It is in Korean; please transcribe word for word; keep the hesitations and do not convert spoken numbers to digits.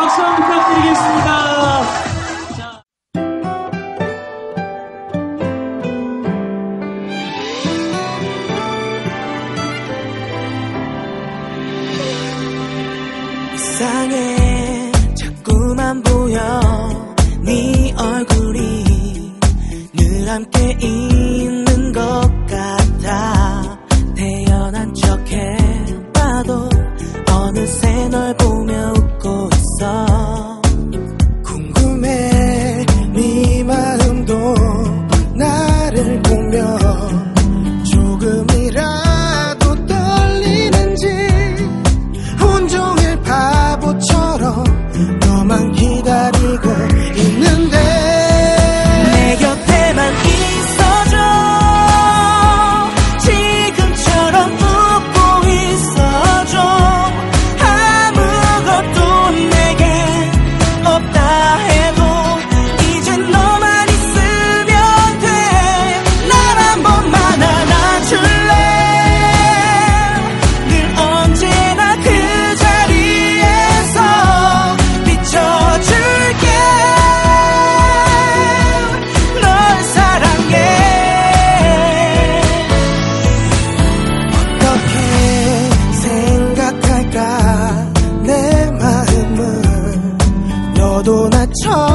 박수 한번 부탁드리겠습니다. 자. 이상해 자꾸만 보여 네 얼굴이 늘 함께 있는 것 같아. 태연한 척 해봐도 어느새 널 보며 웃고 있어. 궁금해 네 마음도 나를 보며 조금이라도 떨리는지. 온종일 바보처럼 너만 기다리고 있는데 내 곁에만 있어줘. 지금처럼 웃고 있어줘. 아무것도 내겐 없다 해도 이젠 너만 있으면 돼. 날 한 번만 안아줄래. 늘 언제나 그 자리에서 비춰줄게. 널 사랑해. 어떻게 생각할까 내 마음은. 너도 나처럼